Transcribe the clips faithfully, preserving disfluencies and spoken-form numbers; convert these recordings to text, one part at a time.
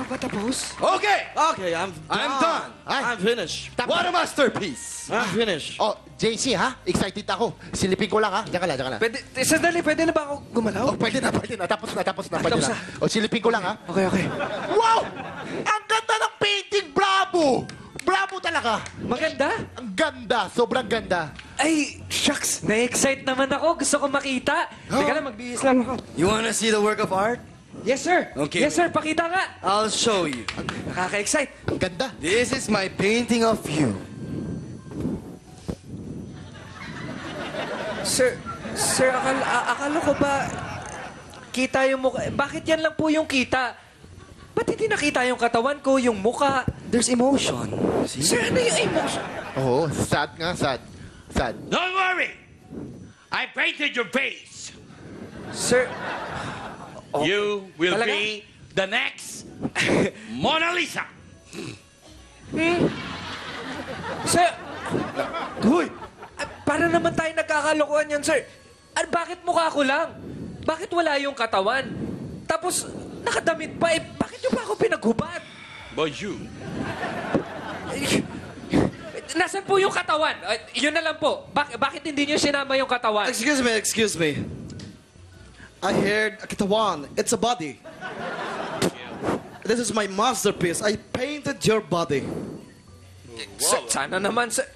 ba tapos? Okay! Okay, I'm done. I'm done. Ay. I'm finished. What a masterpiece! I'm finished. Oh, J C, ha? Excited ako. Silipin ko lang, ha? Diyan ka lang, diyan ka lang. Pwede, eh, sandali, pwede na ba ako gumalaw? Oh, pwede na, pwede na. Tapos na, tapos na, Ah, pwede tapos na. Oh, silipin ko lang, ha? Okay, okay. Wow! Ang ganda ng painting! Bravo! Bravo talaga! Maganda? Ang ganda! Sobrang ganda. Ay, shucks. Na-excite naman ako. Gusto ko makita. Teka lang, magbihis lang ako. You wanna see the work of art? Yes, sir. Okay. Yes, sir. Pakita nga. I'll show you. Nakaka-excite. Ang ganda. This is my painting of you. Sir, sir, akala, a- akala ko ba kita yung mukha? Bakit yan lang po yung kita? Ba't hindi nakita yung katawan ko, yung mukha? There's emotion. See? Sir, ano yung emotion? Oo, sad nga, sad. Sad. Don't worry. I painted your face. Sir, You will Talaga? be the next Mona Lisa. sir, Uy! Ah, para naman tayo nagkakalokohan yan, sir. Ah, bakit mukha ko lang? Bakit wala yung katawan? Tapos, nakadamit pa. Eh, bakit yung pa ako pinaghubad? But you. Eh, Nasaan po yung katawan? Ah, yun na lang po. Bak- bakit hindi niyo sinama yung katawan? Excuse me, excuse me. I heard a katawan. It's a body. This is my masterpiece. I painted your body. Sir, sana naman, sir.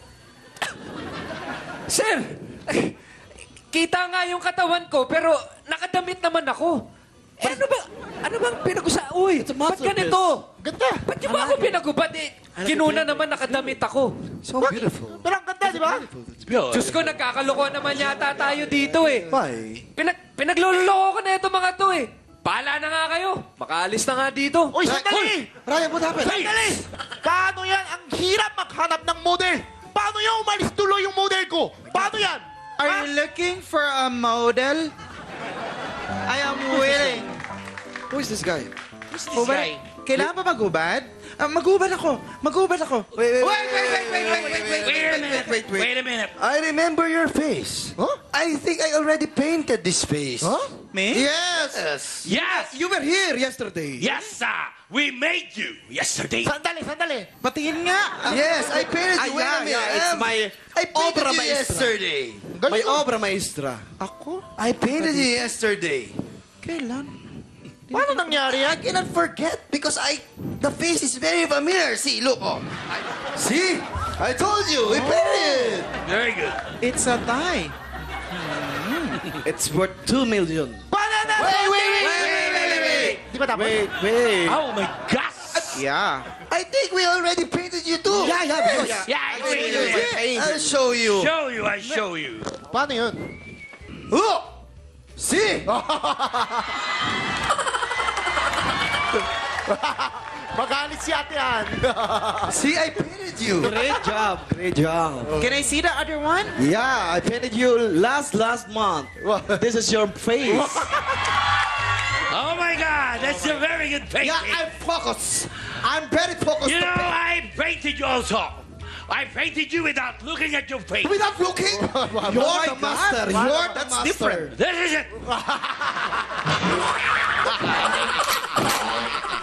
Sir, kita nga yung katawan ko, pero nakadamit naman ako. Eh, ano ba? Ano bang pinag-usa? Uy, It's a ba't masterpiece. ganito? Ganda. Ba't yung ba ako pinagubad? Eh, kinuna naman nakadamit ako. So beautiful. Pero ang ganda, di ba? Diyos ko, nagkakaloko naman yata tayo dito eh. Why? Pinag pinagloloko ko na ito mga to eh. Paala na nga kayo. Makaalis na nga dito. Uy, sandali! Ryan, what happened? Sandali! Paano yan? Ang hirap maghanap ng model. Paano yan umalis tuloy yung model ko? Paano yan? Are you looking for a model? I am willing. Who is this guy? Hubad? Kailangan ba magubad? Ah, magubad ako. Magubad ako. Wait, wait, Wait, wait, wait, wait, wait, wait, wait, Wait a minute. wait, wait. Wait a minute. I remember your face. Huh? I think I already painted this face. Huh? Me? Yes. Yes. Yes. You were here yesterday. Yes, sir. We made you yesterday. Sandali, sandali. Patingin nga. Yes, I painted Ah, you. Wait yeah, a minute. yeah, it's Um, my I painted obra you maestra. yesterday. May obra maestra. Ako? I painted you yesterday. Kailan? Paano nangyari? I cannot forget because I the face is very familiar. See, look, oh. I, see, I told you, we painted. Very good. It's a tie. It's worth two million. Banana Wait, wait, wait, Sundae! wait, wait, wait, wait. Di ba tapos? Wait, wait. Oh my gosh. Yeah. I think we already painted you too. Yeah, yeah, because Yeah, Wait, wait, wait, wait. wait. I'll show you. Show you. I show you. Paano yun? Look, see. Magalit si ate yan. See, I painted you. great job, great job. Can I see the other one? Yeah, I painted you last last month. This is your face. Oh my God, that's a very good painting. Yeah, I'm focused. I'm very focused. You to know, paint. I painted you also. I painted you without looking at your face. Without looking, you're the master. You're the That's master. different. This is it.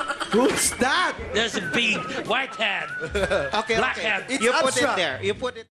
Who's that? There's a big white hand. Okay, Black okay. hand. You put it abstract. there. You put it